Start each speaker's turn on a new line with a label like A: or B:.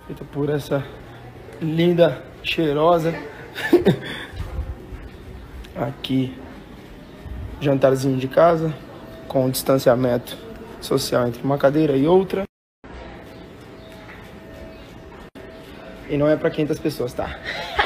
A: feita por essa linda, cheirosa. Aqui, jantarzinho de casa, com distanciamento social entre uma cadeira e outra. E não é para 500 pessoas, tá?